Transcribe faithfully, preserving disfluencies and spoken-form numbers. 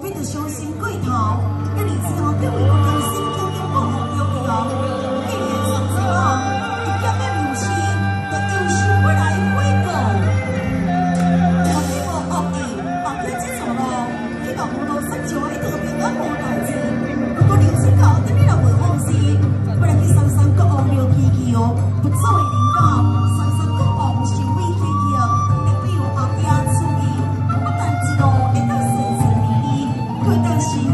必着伤心过头，今年之后变为国家新经济保护标的哦。既然上次哦，一点的流失，就优秀不来回报。我希望恶意放弃这条路，希望无路三桥一条平安无代志。如果流水口等你若袂放心，不然去三山国王庙祈祈哦，不做的领导，三山国王受委屈去，代表后家处理，不但一路会当顺顺利利，更当是。